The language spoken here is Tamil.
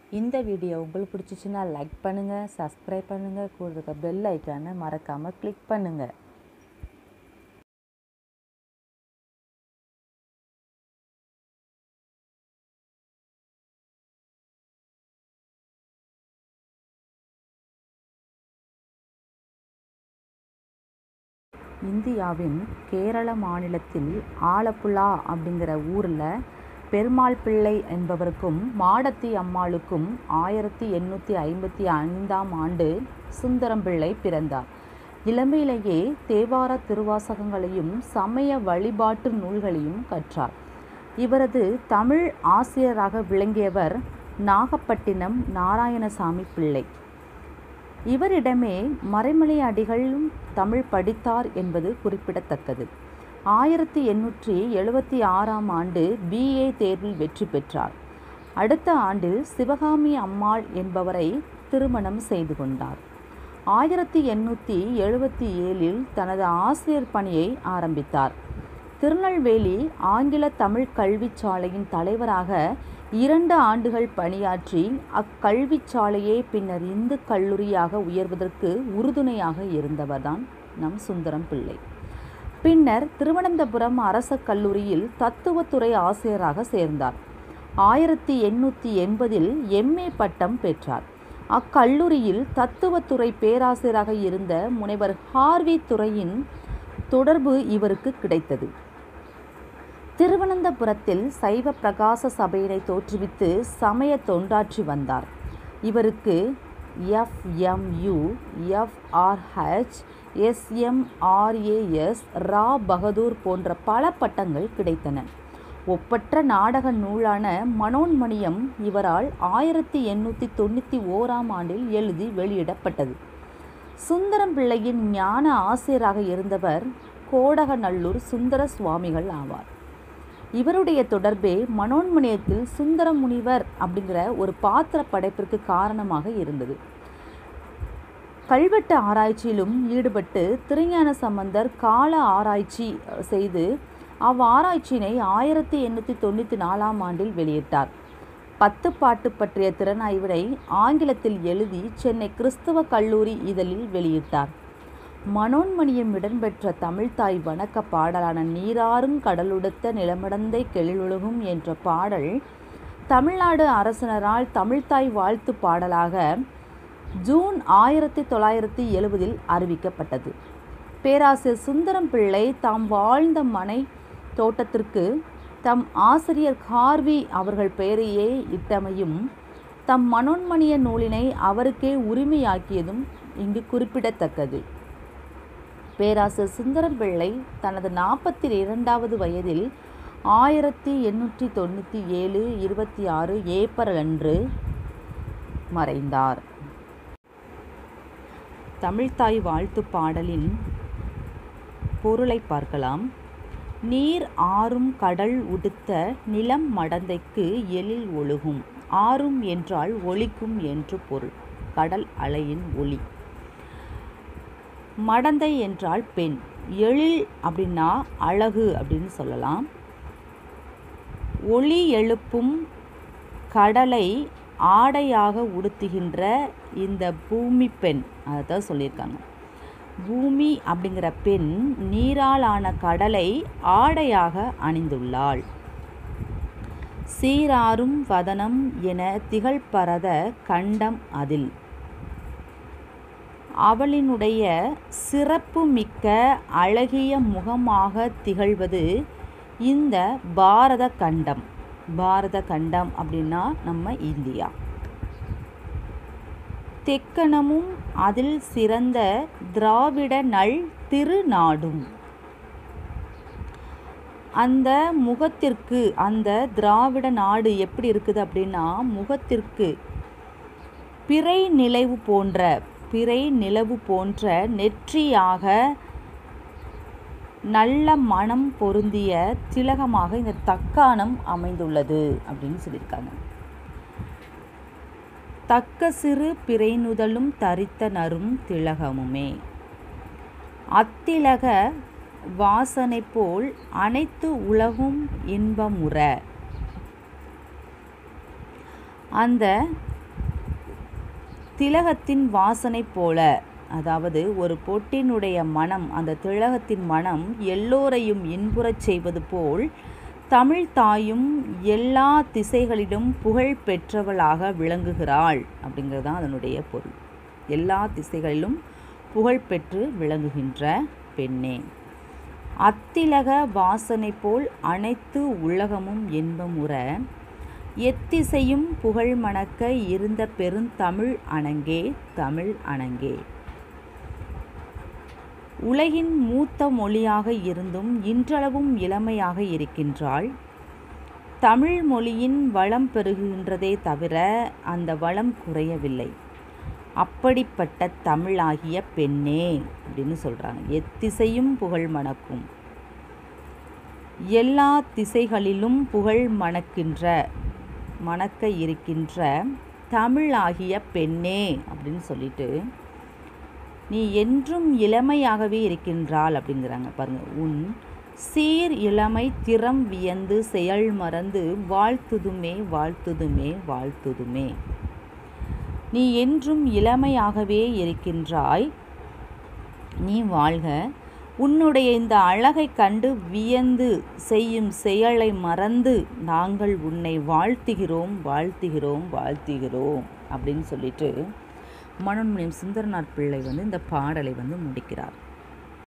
இந்த வீடியோ உங்களுக்கு பிடிச்சிச்சுன்னா லைக் பண்ணுங்கள், சப்ஸ்கிரைப் பண்ணுங்கள், கூட இருக்க பெல் ஐக்கானை மறக்காமல் கிளிக் பண்ணுங்கள். இந்தியாவின் கேரள மாநிலத்தில் ஆலப்புழா அப்படிங்கிற ஊரில் பெருமாள் பிள்ளை என்பவருக்கும் மாடத்தி அம்மாளுக்கும் 1855ஆம் ஆண்டு சுந்தரம் பிள்ளை பிறந்தார். இளமையிலேயே தேவார திருவாசகங்களையும் சமய வழிபாட்டு நூல்களையும் கற்றார். இவரது தமிழ் ஆசிரியராக விளங்கியவர் நாகப்பட்டினம் நாராயணசாமி பிள்ளை. இவரிடமே மறைமலை அடிகளும் தமிழ் படித்தார் என்பது குறிப்பிடத்தக்கது. 1876ஆம் ஆண்டு BA தேர்வில் வெற்றி பெற்றார். அடுத்த ஆண்டு சிவகாமி அம்மாள் என்பவரை திருமணம் செய்து கொண்டார். 1877இல் தனது ஆசிரியர் பணியை ஆரம்பித்தார். திருநெல்வேலி ஆங்கில தமிழ் கல்விச்சாலையின் தலைவராக 2 ஆண்டுகள் பணியாற்றி அக்கல்விச்சாலையே பின்னர் இந்து கல்லூரியாக உயர்வதற்கு உறுதுணையாக இருந்தவர்தான் நம் சுந்தரம் பிள்ளை. பின்னர் திருவனந்தபுரம் அரசு கல்லூரியில் தத்துவத்துறை ஆசிரியராக சேர்ந்தார். 1880இல் MA பட்டம் பெற்றார். அக்கல்லூரியில் தத்துவத்துறை பேராசிரியராக இருந்த முனைவர் ஹார்வி துரையின் தொடர்பு இவருக்கு கிடைத்தது. திருவனந்தபுரத்தில் சைவ பிரகாச சபையினை தோற்றுவித்து சமய தொண்டாற்றி வந்தார். இவருக்கு FMU, FRH, SMRAS, ரா பகதூர் போன்ற பல பட்டங்கள் கிடைத்தன. ஒப்பற்ற நாடக நூலான மனோன்மணியம் இவரால் 1891ஆம் ஆண்டில் எழுதி வெளியிடப்பட்டது. சுந்தரம் பிள்ளையின் ஞான ஆசிரியராக இருந்தவர் கோடகநல்லூர் சுந்தர சுவாமிகள் ஆவார். இவருடைய தொடர்பே மனோன்மணியத்தில் சுந்தர முனிவர் அப்படிங்கிற ஒரு பாத்திர படைப்பிற்கு காரணமாக இருந்தது. கல்வெட்டு ஆராய்ச்சியிலும் ஈடுபட்டு திருஞான சம்பந்தர் கால ஆராய்ச்சி செய்து அவ்வாராய்ச்சியினை 1894ஆம் ஆண்டில் வெளியிட்டார். 10 பாட்டு பற்றிய திறனாய்வினை ஆங்கிலத்தில் எழுதி சென்னை கிறிஸ்தவ கல்லூரி இதழில் வெளியிட்டார். மனோன்மணியம் இடம்பெற்ற தமிழ்தாய் வணக்க பாடலான நீராறும் கடலுடுத்த நிலமடந்தை கெழிலுலகும் என்ற பாடல் தமிழ்நாடு அரசினரால் தமிழ்தாய் வாழ்த்து பாடலாக ஜூன் 1970இல் அறிவிக்கப்பட்டது. பேராசிரியர் சுந்தரம் பிள்ளை தாம் வாழ்ந்த மனை தோட்டத்திற்கு தம் ஆசிரியர் ஹார்வி அவர்கள் பெயரையே இட்டமையும் தம் மனோன்மணிய நூலினை அவருக்கே உரிமையாக்கியதும் இங்கு குறிப்பிடத்தக்கது. பேராசிரியர் சுந்தரம் பிள்ளை தனது 42வது வயதில் 1897 26 ஏப்ரல் அன்று மறைந்தார். தமிழ்தாய் வாழ்த்து பாடலின் பொருளை பார்க்கலாம். நீர் ஆறும் கடல் உடுத்த நிலம் மடந்தைக்கு எழில் ஒழுகும். ஆறும் என்றால் ஒலிக்கும் என்று பொருள். கடல் அலையின் ஒளி. மடந்தை என்றால் பெண். எழில் அப்படின்னா அழகு அப்படின்னு சொல்லலாம். ஒளி எழுப்பும் கடலை ஆடையாக உடுத்துகின்ற இந்த பூமி பெண், அதான் சொல்லியிருக்காங்க. பூமி அப்படிங்கிற பெண் நீரால் ஆன கடலை ஆடையாக அணிந்துள்ளாள். சீராரும் வதனம் என திகழ்பரத கண்டம் அதில். அவளினுடைய சிறப்பு மிக்க அழகிய முகமாக திகழ்வது இந்த பாரத கண்டம். பாரத கண்டம் அப்படின்னா நம்ம இந்தியா. தெக்கணமும் அதில் சிறந்த திராவிட நல் திருநாடும். அந்த முகத்திற்கு, அந்த திராவிட நாடு எப்படி இருக்குது அப்படின்னா முகத்திற்கு பிறை நிலவு போன்ற நெற்றியாக நல்ல மனம் பொருந்திய திலகமாக இந்த தக்காணம் அமைந்துள்ளது அப்படின்னு சொல்லியிருக்காங்க. தக்க சிறு பிறைநுதலும் தரித்த நரும் திலகமுமே. அத்திலக வாசனை போல் அனைத்து உலகும் இன்பமுற. அந்த திலகத்தின் வாசனை போல, அதாவது ஒரு பொட்டினுடைய மனம், அந்த திலகத்தின் மனம் எல்லோரையும் இன்புறச் செய்வது போல் தமிழ் தாயும் எல்லா திசைகளிலும் புகழ் பெற்றவளாக விளங்குகிறாள் அப்படிங்கிறது தான் அதனுடைய பொருள். எல்லா திசைகளிலும் புகழ் பெற்று விளங்குகின்ற பெண்ணே. அத்திலக வாசனை போல் அனைத்து உலகமும் இன்பமுற, எத்திசையும் புகழ் மணக்க இருந்த பெருந்தமிழ் அணங்கே, தமிழ் அணங்கே. உலகின் மூத்த மொழியாக இருந்தும் இன்றளவும் இளமையாக இருக்கின்றாள். தமிழ் மொழியின் வளம் பெருகுகின்றதே தவிர அந்த வளம் குறையவில்லை. அப்படிப்பட்ட தமிழாகிய பெண்ணே அப்படின்னு சொல்கிறாங்க. எத்திசையும் புகழ் மணக்கும், எல்லா திசைகளிலும் புகழ் மணக்க இருக்கின்ற தமிழாகிய பெண்ணே அப்படின்னு சொல்லிட்டு, நீ என்றும் இளமையாகவே இருக்கின்றாள் அப்படிங்கிறாங்க. பாருங்கள், உன் சீர் இளமை திறம் வியந்து செயல் மறந்து வாழ்த்துதுமே வாழ்த்துதுமே வாழ்த்துதுமே. நீ என்றும் இளமையாகவே இருக்கின்றாய், நீ வாழ்க. உன்னுடைய இந்த அழகை கண்டு வியந்து செய்யும் செயலை மறந்து நாங்கள் உன்னை வாழ்த்துகிறோம் வாழ்த்துகிறோம் வாழ்த்துகிறோம் அப்படின்னு சொல்லிட்டு மனோன்மணியம் சுந்தரனார் பிள்ளை இந்த பாடலை முடிக்கிறார்.